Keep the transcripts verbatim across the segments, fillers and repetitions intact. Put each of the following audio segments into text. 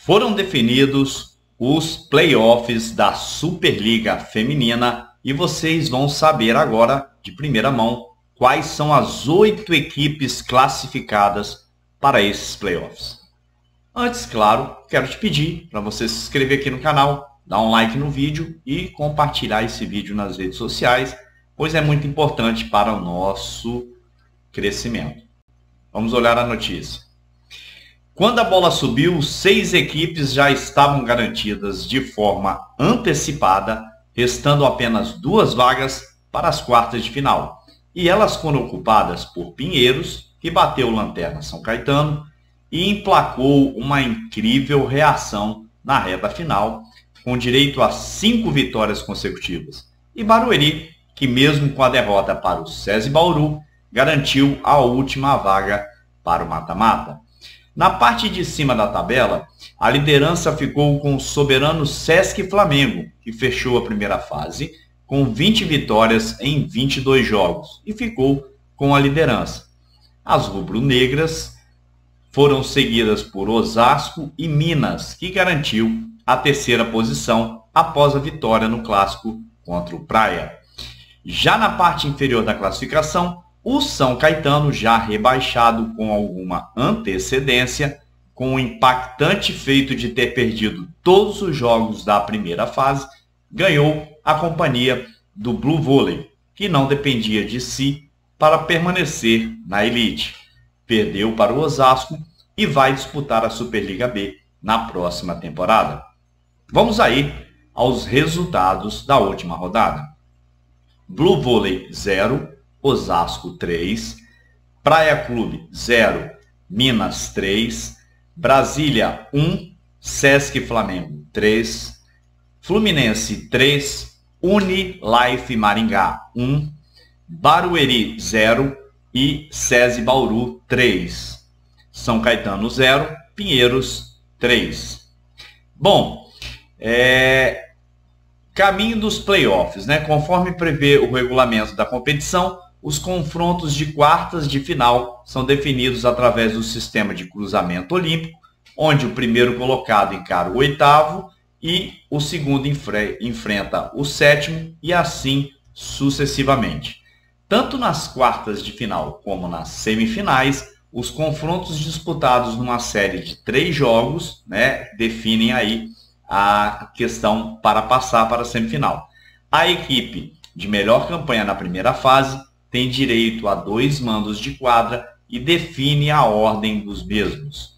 Foram definidos os playoffs da Superliga Feminina e vocês vão saber agora, de primeira mão, quais são as oito equipes classificadas para esses playoffs. Antes, claro, quero te pedir para você se inscrever aqui no canal, dar um like no vídeo e compartilhar esse vídeo nas redes sociais, pois é muito importante para o nosso crescimento. Vamos olhar a notícia. Quando a bola subiu, seis equipes já estavam garantidas de forma antecipada, restando apenas duas vagas para as quartas de final. E elas foram ocupadas por Pinheiros, que bateu Lanterna São Caetano e emplacou uma incrível reação na reta final, com direito a cinco vitórias consecutivas. E Barueri, que mesmo com a derrota para o SESI Bauru, garantiu a última vaga para o mata-mata. Na parte de cima da tabela, a liderança ficou com o soberano Sesc Flamengo, que fechou a primeira fase com vinte vitórias em vinte e dois jogos e ficou com a liderança. As rubro-negras foram seguidas por Osasco e Minas, que garantiu a terceira posição após a vitória no clássico contra o Praia. Já na parte inferior da classificação, o São Caetano, já rebaixado com alguma antecedência, com o impactante feito de ter perdido todos os jogos da primeira fase, ganhou a companhia do Blue Volley, que não dependia de si para permanecer na elite. Perdeu para o Osasco e vai disputar a Superliga B na próxima temporada. Vamos aí aos resultados da última rodada. Blue Volley zero, Osasco três, Praia Clube zero, Minas três, Brasília um, Sesc Flamengo três, Fluminense três, Unilife Maringá um, Barueri zero e SESI Bauru três, São Caetano zero, Pinheiros três. Bom, é... caminho dos playoffs, né? Conforme prevê o regulamento da competição, os confrontos de quartas de final são definidos através do sistema de cruzamento olímpico, onde o primeiro colocado encara o oitavo e o segundo enfre- enfrenta o sétimo e assim sucessivamente. Tanto nas quartas de final como nas semifinais, os confrontos disputados numa série de três jogos, né, definem aí a questão para passar para a semifinal. A equipe de melhor campanha na primeira fase tem direito a dois mandos de quadra e define a ordem dos mesmos.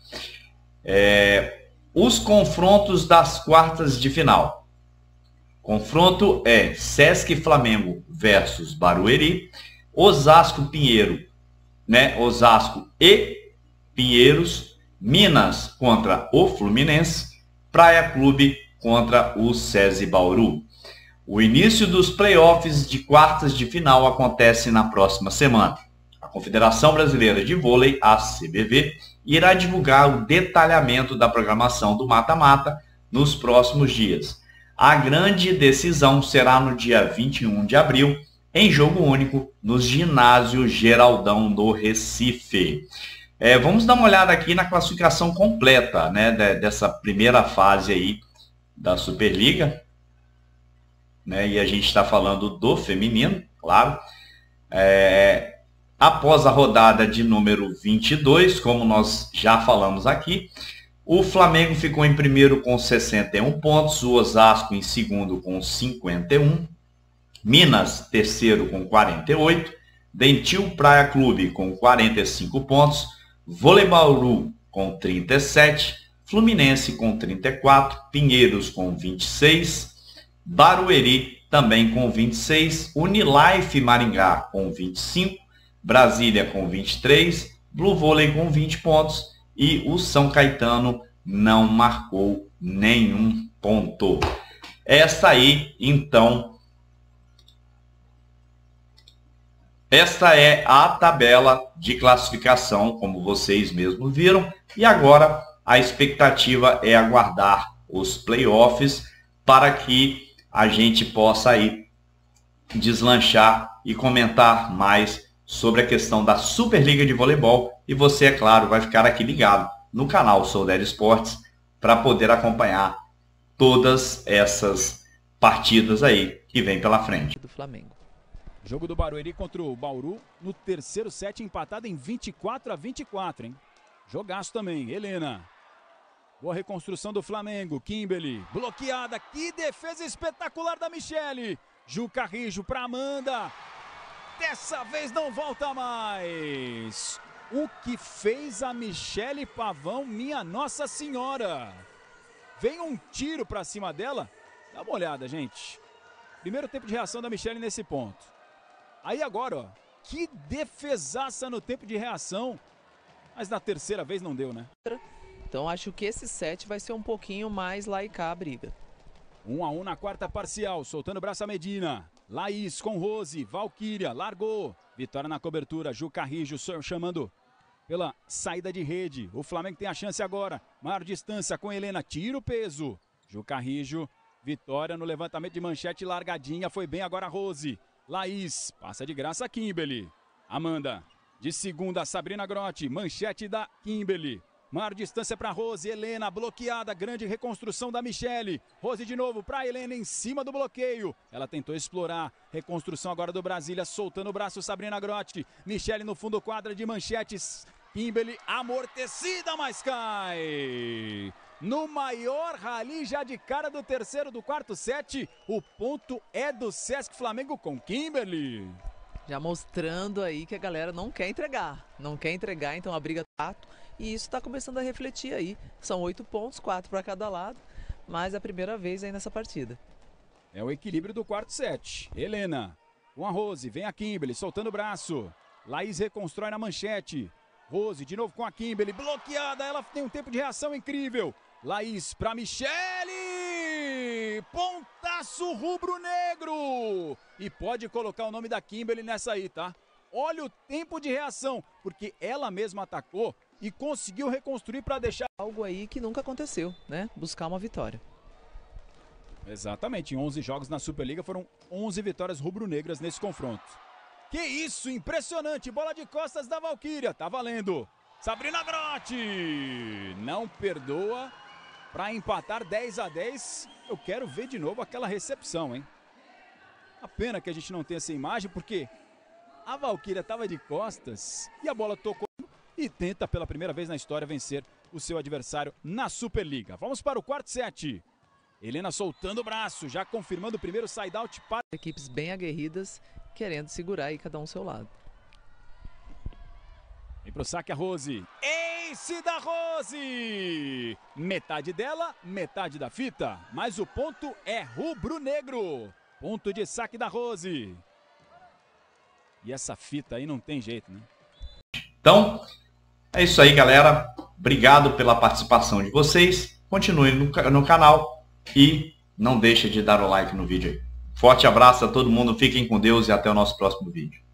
É, os confrontos das quartas de final. Confronto é Sesc Flamengo versus Barueri, Osasco Pinheiro, né? Osasco e Pinheiros, Minas contra o Fluminense, Praia Clube contra o SESI Bauru. O início dos playoffs de quartas de final acontece na próxima semana. A Confederação Brasileira de Vôlei, a C B V, irá divulgar o detalhamento da programação do mata-mata nos próximos dias. A grande decisão será no dia vinte e um de abril, em jogo único, no Ginásio Geraldão do Recife. É, vamos dar uma olhada aqui na classificação completa, né, dessa primeira fase aí da Superliga. Né, e a gente está falando do feminino, claro. É, após a rodada de número vinte e dois, como nós já falamos aqui, o Flamengo ficou em primeiro com sessenta e um pontos, o Osasco em segundo com cinquenta e um, Minas terceiro com quarenta e oito, Dentil Praia Clube com quarenta e cinco pontos, Vôlei Bauru com trinta e sete, Fluminense com trinta e quatro, Pinheiros com vinte e seis, Barueri também com vinte e seis, Unilife Maringá com vinte e cinco, Brasília com vinte e três, Blue Volley com vinte pontos e o São Caetano não marcou nenhum ponto. Esta aí, então, esta é a tabela de classificação, como vocês mesmos viram, e agora a expectativa é aguardar os playoffs para que a gente possa aí deslanchar e comentar mais sobre a questão da Superliga de Voleibol. E você, é claro, vai ficar aqui ligado no canal Soldero Esportes para poder acompanhar todas essas partidas aí que vem pela frente. Do Flamengo. Jogo do Barueri contra o Bauru no terceiro set, empatado em vinte e quatro a vinte e quatro, hein? Jogaço também, Helena. Boa reconstrução do Flamengo, Kimberly, bloqueada, que defesa espetacular da Michele. Ju Carrijo para Amanda. Dessa vez não volta mais. O que fez a Michele Pavão, minha Nossa Senhora. Vem um tiro para cima dela. Dá uma olhada, gente. Primeiro tempo de reação da Michele nesse ponto. Aí agora, ó, que defesaça no tempo de reação. Mas na terceira vez não deu, né? Então acho que esse set vai ser um pouquinho mais lá e cá a briga. Um a um na quarta parcial, soltando o braço a Medina. Laís com Rose, Valquíria, largou. Vitória na cobertura, Ju Carrijo chamando pela saída de rede. O Flamengo tem a chance agora. Maior distância com Helena, tira o peso. Ju Carrijo, vitória no levantamento de manchete, largadinha. Foi bem agora a Rose. Laís, passa de graça a Kimberly. Amanda, de segunda, Sabrina Grotti. Manchete da Kimberly. Maior distância para Rose, Helena bloqueada, grande reconstrução da Michele. Rose de novo para Helena em cima do bloqueio. Ela tentou explorar, reconstrução agora do Brasília, soltando o braço Sabrina Grotti. Michele no fundo quadra de manchetes. Kimberly amortecida, mas cai. No maior rally já de cara do terceiro do quarto set, o ponto é do Sesc Flamengo com Kimberly. Já mostrando aí que a galera não quer entregar. Não quer entregar, então a briga tá. E isso está começando a refletir aí. São oito pontos, quatro para cada lado. Mas é a primeira vez aí nessa partida. É o equilíbrio do quarto set. Helena com a Rose, vem a Kimberly, soltando o braço. Laís reconstrói na manchete. Rose de novo com a Kimberly, bloqueada. Ela tem um tempo de reação incrível. Laís para Michele. Pontaço rubro-negro. E pode colocar o nome da Kimberly nessa aí, tá? Olha o tempo de reação, porque ela mesma atacou e conseguiu reconstruir para deixar algo aí que nunca aconteceu, né? Buscar uma vitória. Exatamente, em onze jogos na Superliga foram onze vitórias rubro-negras nesse confronto. Que isso, impressionante, bola de costas da Valquíria, tá valendo. Sabrina Grotti não perdoa para empatar dez a dez. Eu quero ver de novo aquela recepção, hein? A pena que a gente não tem essa imagem, porque a Valquíria estava de costas e a bola tocou e tenta pela primeira vez na história vencer o seu adversário na Superliga. Vamos para o quarto set. Helena soltando o braço, já confirmando o primeiro side-out para... Equipes bem aguerridas, querendo segurar aí cada um ao seu lado. Vem pro saque a Rose. Ace da Rose! Metade dela, metade da fita. Mas o ponto é rubro-negro. Ponto de saque da Rose. E essa fita aí não tem jeito, né? Então, é isso aí, galera. Obrigado pela participação de vocês. Continue no, no canal e não deixe de dar o like no vídeo aí. Forte abraço a todo mundo. Fiquem com Deus e até o nosso próximo vídeo.